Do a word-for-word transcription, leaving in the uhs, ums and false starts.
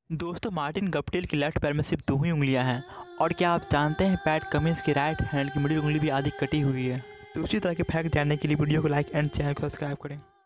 दोस्तों, Martin Guptill की left पैर में सिर्फ दो ही उंगलियां हैं। और क्या आप जानते हैं पैट कमिंस की राइट हैंड की मिडिल उंगली भी आधी कटी हुई है। तो उसी तरह के फैक्ट जानने के लिए वीडियो को लाइक एंड चैनल को सब्सक्राइब करें।